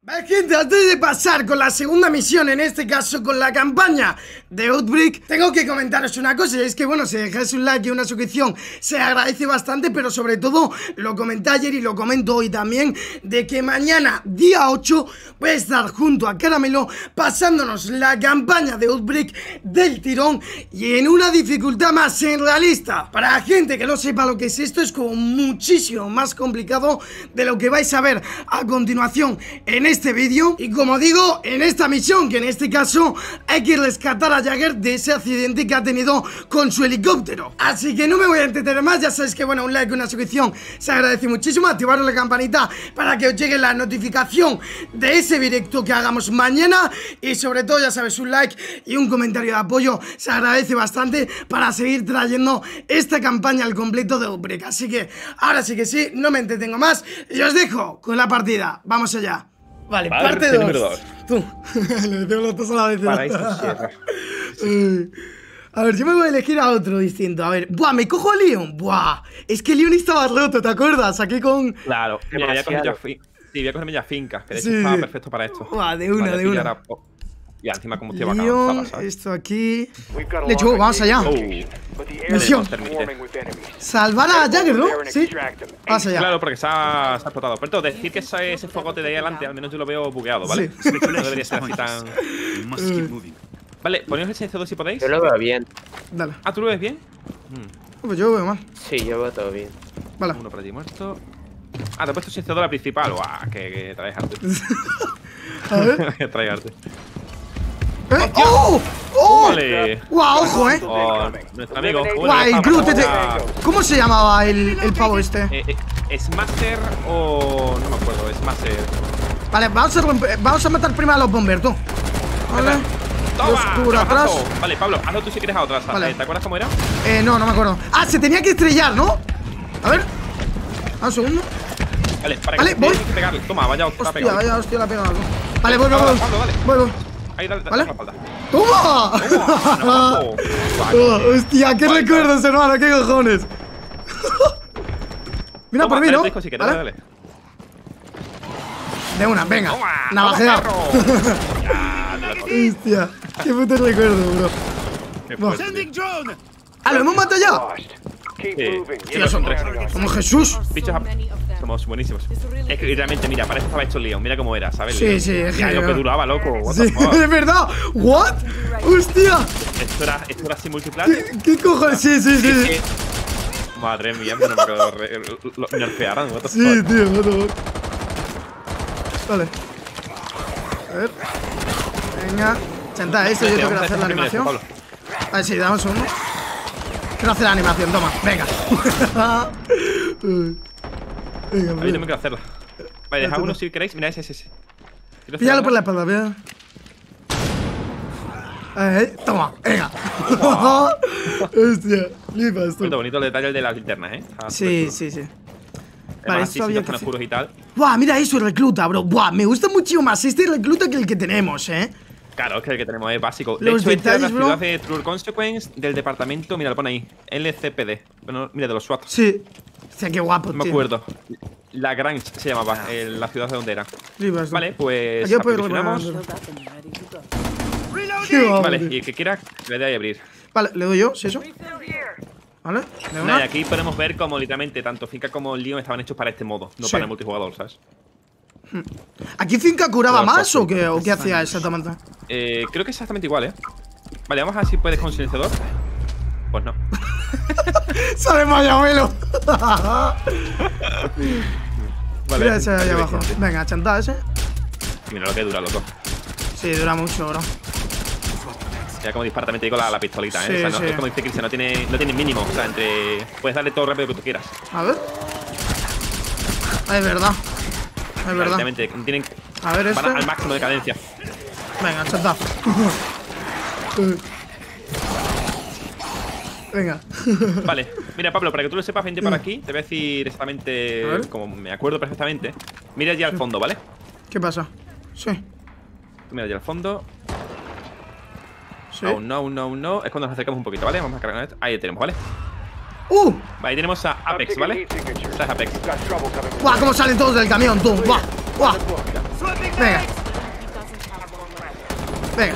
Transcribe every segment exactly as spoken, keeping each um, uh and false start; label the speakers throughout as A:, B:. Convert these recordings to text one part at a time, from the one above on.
A: Vale, gente, antes de pasar con la segunda misión, en este caso con la campaña de Outbreak, tengo que comentaros una cosa, y es que, bueno, si dejáis un like y una suscripción se agradece bastante, pero sobre todo, lo comenté ayer y lo comento hoy también, de que mañana, día ocho, voy a estar junto a Caramelo pasándonos la campaña de Outbreak del tirón y en una dificultad más en realista. Para la gente que no sepa lo que es esto, es como muchísimo más complicado de lo que vais a ver a continuación en este vídeo. Y como digo, en esta misión, que en este caso hay que rescatar a Jagger de ese accidente que ha tenido con su helicóptero. Así que no me voy a entretener más, ya sabéis que, bueno, un like y una suscripción se agradece muchísimo. Activar la campanita para que os llegue la notificación de ese directo que hagamos mañana. Y sobre todo, ya sabes, un like y un comentario de apoyo se agradece bastante para seguir trayendo esta campaña al completo de Outbreak. Así que ahora sí que sí, no me entretengo más y os dejo con la partida. Vamos allá. Vale, vale, parte dos. Tú. Le decimos los dos a la vez.
B: Paraíso Sierra.
A: Sí. A ver, yo me voy a elegir a otro distinto. A ver, buah, me cojo a Leon. Buah, es que Leon estaba roto, ¿te acuerdas? Aquí con...
B: Claro, mira, voy a cogerme ya, fi sí, voy a cogerme ya finca, que de hecho
A: Sí.
B: estaba perfecto para esto.
A: Buah, de una,
B: Vale,
A: de una.
B: ahora- oh, y encima como estoy
A: Leon,
B: bacán, ¿sabes?
A: esto aquí. Lechugo, vamos allá.
B: Oh,
A: Misión.
B: permite.
A: Salvar a Jagger, ¿no? Sí. Vamos allá.
B: Claro, porque se ha, se ha explotado. Pero todo, decir que ese, ese fogote de ahí adelante, al menos yo lo veo bugueado, ¿vale?
A: Sí.
B: No debería ser así tan... Vale, poneos el silenciador si podéis.
C: Yo lo veo bien.
A: Dale.
B: Ah, ¿tú lo ves bien? Mm,
A: Pues yo lo veo mal.
C: Sí, yo veo todo bien.
A: Vale.
B: uno por allí muerto. Ah, te he puesto el silenciador principal. Guau, que, que traes arte.
A: A ver.
B: Que traes arte.
A: ¿Eh? ¡Oh! ¡Oh!
B: Vale.
A: ¡Guau, ojo, eh!
B: Oh, nuestro amigo.
A: Guau, el Groot, este- ¿Cómo se llamaba el, el pavo este?
B: Eh, eh, ¿Smasher o...? No me acuerdo, Smasher.
A: Vale, vamos a, romper- vamos a matar primero a los bombers, tú. Vale. Los
B: ¡Toma!
A: cubro atrás.
B: trabajazo. Vale, Pablo, hazlo tú si quieres a otras.
A: Vale.
B: ¿Te acuerdas cómo era?
A: Eh, no, no me acuerdo. Ah, se tenía que estrellar, ¿no? A ver. Ah, un segundo.
B: Vale, para
A: Vale,
B: que
A: voy.
B: tienes que pegarle. Toma, vaya, otra
A: Hostia,
B: pega.
A: vaya, hostia, la pega algo. Vale, voy, voy,
B: Pablo,
A: voy.
B: Pablo, dale.
A: Voy, voy.
B: Ahí, dale, dale
A: ¿Vale?
B: la espalda.
A: ¡Toma!
B: Toma, no,
A: Oh, hostia, qué
B: Vale,
A: recuerdos, hermano, qué cojones. Mira
B: Toma,
A: por mí,
B: dale
A: ¿no?
B: el disco si quieres,
A: ¿Vale?
B: dale, dale.
A: De una, venga.
B: Toma,
A: Navajeado.
B: toma, perro. Ya, te lo cogí.
A: Hostia, qué puto recuerdo, bro.
B: Qué
A: Va.
B: fuerte.
A: Ah, lo hemos matado ya.
B: Sí,
A: Tío, son tres. Como Jesús.
B: bichos a- somos buenísimos. Es que realmente, mira, para eso estaba hecho Leon. Mira cómo era, ¿sabes?
A: Sí,
B: Leon?
A: sí, es
B: Mira
A: que-
B: lo que duraba, loco. What
A: Sí,
B: the fuck.
A: es verdad. ¿What? Hostia.
B: Esto era, esto era así multiplayer.
A: ¿Qué, qué cojones? Sí, sí, sí.
B: Es
A: Sí,
B: que- Madre mía, no me acuerdo. re- lo- lo nerfearon, what the
A: sí,
B: fuck.
A: tío, what the fuck. Vale. A ver. Venga. Chanta, esto yo tengo que hacer la animación.
B: Pablo.
A: A ver, sí, dame un segundo. Quiero hacer la animación, toma, venga. Uy. Venga,
B: A mí también quiero hacerla. Vale, dejad uno si queréis. Mira, ese, ese, ese. Quiero
A: Píllalo por la
B: hacerla.
A: espalda, pilla. Eh, toma, venga. Hostia, flipas tú.
B: Bonito, bonito el detalle de las linternas, ¿eh? Está
A: Sí,
B: súper chulo.
A: sí, sí.
B: Además,
A: Vale,
B: así,
A: esto había
B: sitios
A: que
B: tan
A: hacer.
B: oscuros y tal.
A: Buah, mira eso, el recluta, bro. Buah, me gusta mucho más este recluta que el que tenemos, eh.
B: Claro, es que el que tenemos es básico. De
A: Los
B: hecho, esta es la
A: detalles, bro.
B: ciudad de True Consequence del departamento. Mira, lo pone ahí. L C P D. Bueno, mira, de los SWAT.
A: Sí. Hostia, qué guapo,
B: No me
A: tío.
B: acuerdo. La Grange se llamaba, eh, la ciudad de donde era.
A: Flipas tú.
B: Vale, pues.
A: Aquí puedo
B: aprovisionamos.
A: Qué guapo,
B: Vale,
A: tío.
B: y el que quiera, le doy a abrir.
A: Vale, le doy yo, ¿sí eso? Vale, de
B: Nada, y
A: una.
B: aquí podemos ver como literalmente tanto Finca como Leon estaban hechos para este modo, no
A: Sí.
B: para el multijugador, ¿sabes?
A: ¿Aquí Finca curaba
B: Todas
A: más
B: cosas.
A: o qué, o qué hacía exactamente?
B: Eh, creo que exactamente igual, ¿eh? Vale, vamos a ver si puedes con silenciador. Pues no.
A: ¡Sale Mayamelo!
B: Vale.
A: Mira ese ahí
B: qué
A: abajo.
B: decente.
A: Venga, chanta ese.
B: Mira lo que dura, loco.
A: Sí, dura mucho, bro.
B: Ya como dispara también te digo la, la pistolita, ¿eh?
A: Sí,
B: o sea, no,
A: sí.
B: es como dice Cristian, no tiene, no tiene mínimo. O sea, entre. Puedes darle todo rápido que tú quieras.
A: A ver. Ah, es verdad. Es verdad.
B: Literalmente, tienen.
A: A ver,
B: Van al
A: este.
B: máximo de cadencia.
A: Venga, chanta. Venga.
B: Vale, mira Pablo, para que tú lo sepas, vente para aquí. Te voy a decir
A: A
B: exactamente,
A: ver.
B: como me acuerdo perfectamente. Mira allí al fondo, ¿vale?
A: ¿Qué pasa? Sí.
B: Tú mira allí al fondo.
A: Sí.
B: Aún no, aún no, aún no. Es cuando nos acercamos un poquito, ¿vale? Vamos a cargar esto. Ahí tenemos, ¿vale?
A: ¡Uh!
B: Vale, ahí tenemos a Apex, ¿vale? Esta es Apex.
A: ¡Buah! ¿Cómo salen todos del camión, tú? ¡Buah! ¡Buah! Venga. Venga.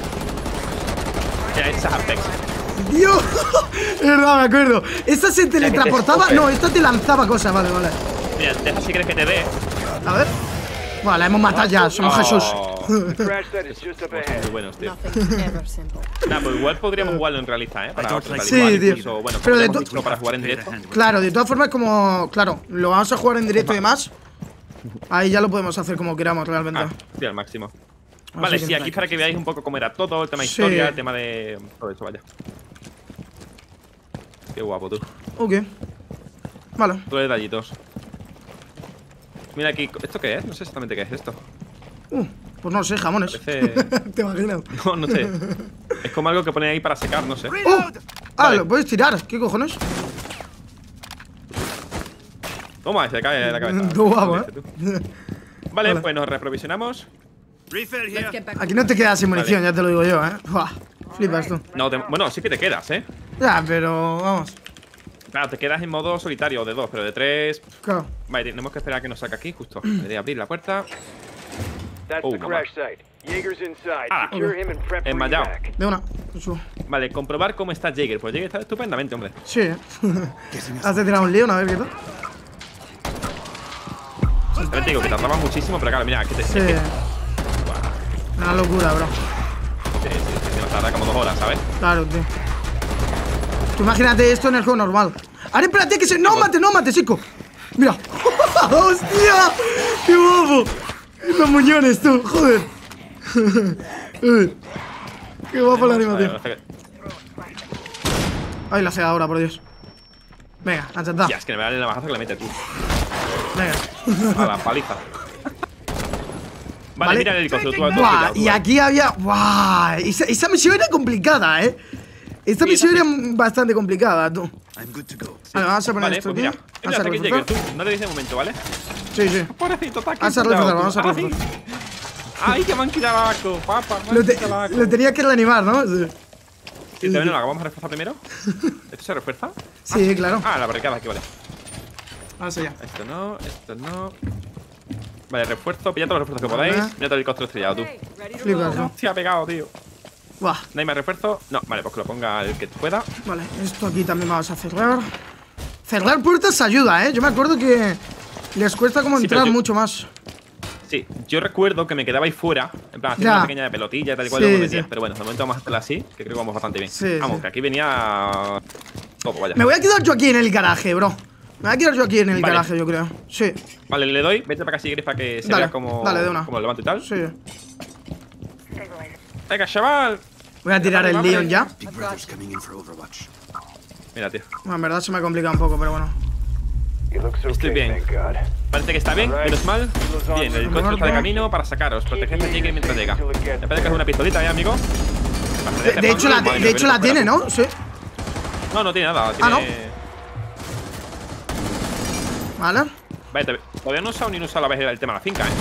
B: Ya, esas Apex.
A: Dios. Es verdad, me acuerdo. ¿Esta se teletransportaba? No, esta te lanzaba cosas. Vale, vale.
B: Mira, deja si quieres que te dé.
A: A ver. Vale, la hemos matado ya. Somos
B: Oh.
A: Jesús.
B: Muy buenos, tío. Nah, pues igual podríamos jugarlo en realista, ¿eh? Para otro tal y
A: Sí,
B: cual,
A: tío.
B: incluso, bueno,
A: Pero de
B: podríamos
A: to-
B: incluso para jugar en directo.
A: Claro, de todas formas, como. Claro, lo vamos a jugar en directo y demás. Ahí ya lo podemos hacer como queramos realmente.
B: Ah, sí, al máximo. Vale,
A: que-
B: sí, aquí para que veáis un poco cómo era todo, el tema
A: Sí.
B: historia, el tema de todo eso, vaya. Qué guapo, tú.
A: Ok. Vale.
B: Todos los detallitos. Mira aquí, ¿esto qué es? No sé exactamente qué es esto.
A: Uh, pues no sé, jamones.
B: Parece-
A: ¿Te imaginas?
B: No, no sé. Es como algo que pone ahí para secar, no sé.
A: ¡Oh! Ah,
B: Vale.
A: lo puedes tirar. ¿Qué cojones?
B: Toma, se cae la cabeza.
A: Tú guapo, ¿eh?
B: Vale,
A: Vale.
B: pues nos reprovisionamos.
A: Aquí no te quedas sin munición,
B: Vale.
A: ya te lo digo yo, ¿eh? Buah, flipas tú.
B: No, te- bueno, sí que te quedas, ¿eh?
A: Ya, pero vamos.
B: Claro, te quedas en modo solitario de dos, pero de tres.
A: Claro.
B: Vale, tenemos que esperar a que nos saque aquí, justo. Me de abrir la puerta. Oh, mamá. Ah, enmayado.
A: De una. Subo.
B: Vale, comprobar cómo está Jaeger. Pues Jaeger está estupendamente, hombre.
A: Sí, ¿eh? Has de tirar un lío, a ver qué tal.
B: También te digo que tardaba muchísimo, pero claro, mira, que te.
A: Sí.
B: es que-
A: Una locura, bro.
B: Sí, sí, sí, sí, nos tarda como dos horas, ¿sabes?
A: Claro, tío. Tú imagínate esto en el juego normal. Ahora espérate que se. ¡No mate, no mate, chico! Mira. ¡Hostia! ¡Qué guapo! Los muñones, tú, joder. Uy. Qué guapo la animación.
B: Vale, vale,
A: Ay, la cega ahora, por Dios. Venga, lanzada.
B: ya, es que me vale la majaza que le mete tú.
A: Venga.
B: A la paliza. Vale,
A: Vale.
B: mira el helicóptero, tú, tú, tú,
A: Buah,
B: tú,
A: y
B: tú.
A: aquí había. ¡Buah! Esa, esa misión era complicada, ¿eh? Esta
B: Sí,
A: misión
B: esa
A: era bastante complicada, tú. Vale, vamos a poner
B: Vale,
A: esto
B: pues
A: aquí.
B: mira.
A: Vamos
B: Mira,
A: a
B: hasta aquí
A: reforzar.
B: Jaeger, tú. No le dices un momento, ¿vale?
A: Sí, sí.
B: Pobrecito, está aquí.
A: Vamos a
B: cuidado,
A: reforzar,
B: tú.
A: vamos a
B: Ay.
A: reforzar.
B: Ay, que me han quitado el arco, papá. Me han
A: Lo, te-
B: quitado el arco.
A: lo tenía que reanimar, ¿no? Sí,
B: Sí, también lo hago. Vamos a reforzar primero. ¿Esto se refuerza?
A: sí, claro.
B: Ah, la barricada aquí, vale.
A: Vamos allá.
B: Esto no, esto no. Vale, refuerzo. Pilla todos los refuerzos que
A: Vale.
B: podáis. Mira todo el helicóptero estrellado, tú.
A: Flipas, ¿no?
B: Se ha pegado, tío.
A: Buah.
B: ¿No hay más refuerzo? No, vale, pues que lo ponga el que pueda.
A: Vale, esto aquí también vamos a cerrar. Cerrar puertas ayuda, ¿eh? Yo me acuerdo que les cuesta como
B: Sí,
A: entrar
B: pero yo-
A: mucho más.
B: Sí, yo recuerdo que me quedaba ahí fuera, en plan haciendo
A: Ya.
B: una pequeña de pelotilla y tal y cual,
A: Sí,
B: luego metía.
A: sí.
B: Pero bueno, de momento vamos a hacerla así, que creo que vamos bastante bien.
A: Sí,
B: vamos,
A: sí.
B: que aquí venía todo, vaya.
A: Me voy a quedar yo aquí en el garaje, bro. Me voy a quedar yo aquí en el
B: Vale.
A: garaje, yo creo. Sí,
B: Vale, le doy, vete para acá si quieres para que se
A: Dale,
B: vea cómo,
A: dale, de una.
B: cómo lo levanto y tal.
A: sí.
B: Venga, chaval.
A: Voy a tirar el
B: Vale,
A: Leon ya.
C: Big Brother's coming in for Overwatch.
B: Mira, tío.
A: Bueno, en verdad se me ha complicado un poco, pero bueno.
B: Estoy bien. Parece que está bien, menos mal. Bien, el helicóptero está de camino para sacaros. Proteged a Jaeger mientras llega. Me parece que es una pistolita, ¿eh, amigo?
A: De, de hecho, la, de hecho la tiene, ¿no? Sí.
B: No, no tiene nada.
A: Ah, ¿no?
B: Tiene...
A: Vale.
B: Vale, te- todavía no he usado ni no he usado la vez el tema de la finca, ¿eh?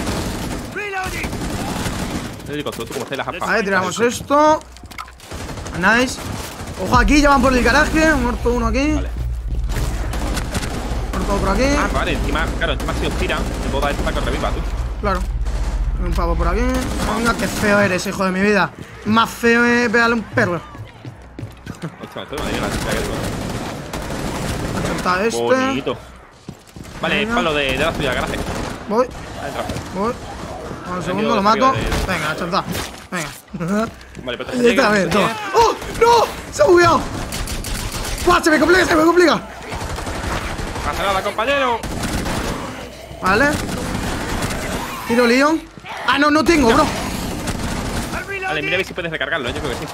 B: El helicóptero, tú como estáis las aspas.
A: Vale, tiramos esto. Nice. Ojo aquí, ya van por el garaje. Muerto uno aquí.
B: Vale.
A: Muerto otro aquí.
B: Ah, vale, encima, claro, encima si os tira, te puedo dar esto para que os reviva, tú.
A: Claro. Un pavo por aquí. Venga, qué feo eres, hijo de mi vida. Más feo es pegarle un perro.
B: Hostia, esto me dio una chica que digo.
A: Acerta este.
B: Bonito. Vale,
A: Venga.
B: palo de, de la tuya, garaje.
A: Voy,
B: Ha entrado.
A: voy. Un
B: Venido
A: segundo, lo
B: de
A: mato.
B: arriba de-
A: Venga, acerta. Venga.
B: Vale, pero
A: Y esta vez, toma. ¡Oh! ¡No! ¡Se ha bugueado! ¡Buah! ¡Se me complica, se me complica!
B: ¡Pasa nada, compañero!
A: Vale. Tiro Leon. Ah, no, no tengo, bro.
B: Vale, mira a ver si puedes recargarlo, ¿eh? Yo creo que sí.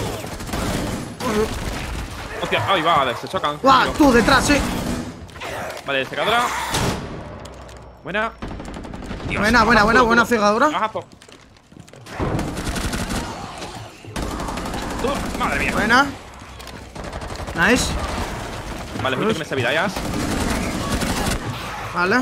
B: Hostia, ahí va, vale, se chocan.
A: ¡Guau!
B: Amigo.
A: Tú detrás, sí.
B: Vale, secadora. Buena. Dios,
A: Buena, buena,
B: baja
A: buena,
B: todo,
A: buena
B: tú.
A: cegadora.
B: Baja todo. Tú, madre mía.
A: Buena. Nice.
B: Vale, justo que me servirás.
A: Vale.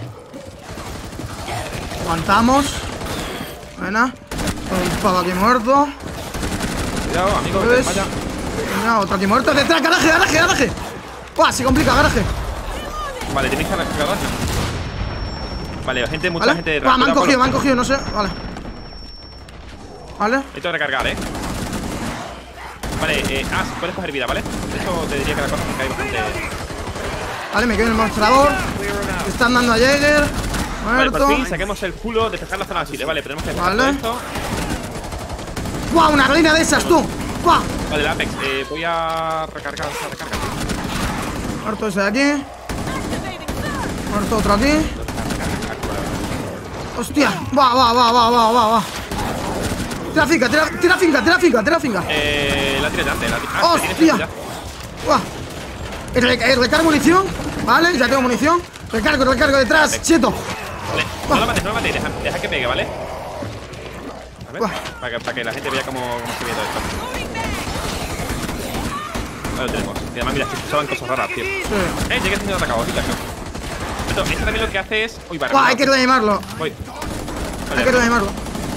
A: Aguantamos. Buena. Un pavo aquí muerto.
B: Cuidado, amigo, que
A: Pues.
B: te vaya.
A: Venga, otro aquí muerto. ¡Detrás! ¡Garaje, garaje, garaje! ¡Buah! Se complica, garaje.
B: Vale, tenéis que recargar. Vale, gente, mucha
A: ¿Vale?
B: gente detrás.
A: Va, me han
B: Cuidado,
A: cogido, me
B: Pablo.
A: han cogido, no sé. Vale. Vale.
B: Necesito recargar, eh. Vale, eh, ah, puedes coger vida, ¿vale? Eso te diría que la cosa me cae bastante.
A: Vale, me quedo en el mostrador. Están dando a Jäger.
B: Vale,
A: Muerto.
B: por fin saquemos el culo, despejar la zona de Chile. Vale, tenemos que despejar
A: Vale.
B: todo esto.
A: ¡Guau! Una reina de esas, tú. ¡Guau!
B: Vale, el Apex, eh, voy a recargar, o sea, recargar.
A: Muerto ese de aquí. Muerto otro aquí. Hostia. Va, va, va, va, va, va, va. Tira finca, tira, tira finca, tira finca, tira finca.
B: Eh, la tiré de antes, la tiré. Ah,
A: ¡Hostia! Guau. Eh, re- eh, Recargo munición. Vale, ya tengo munición. Recargo, recargo detrás. Cheto.
B: Vale, no la mates, no la mates, deja, deja que pegue, ¿vale? A ver,
A: Buah.
B: para que, para que la gente vea cómo, cómo se ve todo esto. Ahí lo tenemos. Y además, mira, que se usaban cosas raras, tío.
A: Sí.
B: Eh, llegué siendo atacado, tío. Esto, esto también lo que hace es. Uy, vale.
A: Guau, hay que reanimarlo.
B: Voy.
A: Hay que reanimarlo.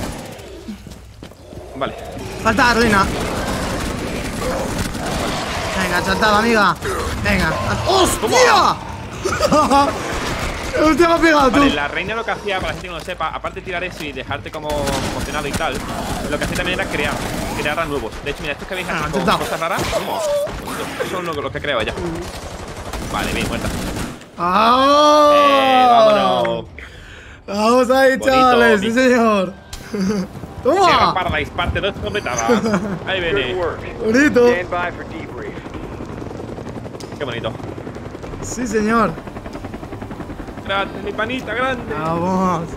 B: Vale.
A: Falta la reina. Venga, chatada, amiga. Venga. ¡Hostia! Hostia, me ha pegado, tú.
B: Vale, la reina lo que hacía, para la gente que no lo sepa, aparte de tirar eso y dejarte como emocionado y tal, lo que hacía también era crear, crear a nuevos. De hecho, mira, estos que veis aquí
A: Ah,
B: con
A: intentado.
B: cosas raras, ¿cómo? Eso son lo, lo que creo ya. Vale, bien, muerta.
A: ¡Vamos!
B: Eh, vámonos.
A: Vamos ahí,
B: Bonito,
A: chavales, sí
B: Nick.
A: señor.
B: Sierra
A: ¡Toma!
B: Paradise, parte dos completada. Ahí viene.
A: Bonito.
B: Qué bonito.
A: Sí, señor.
B: Grande, mi panita, grande.
A: Vamos.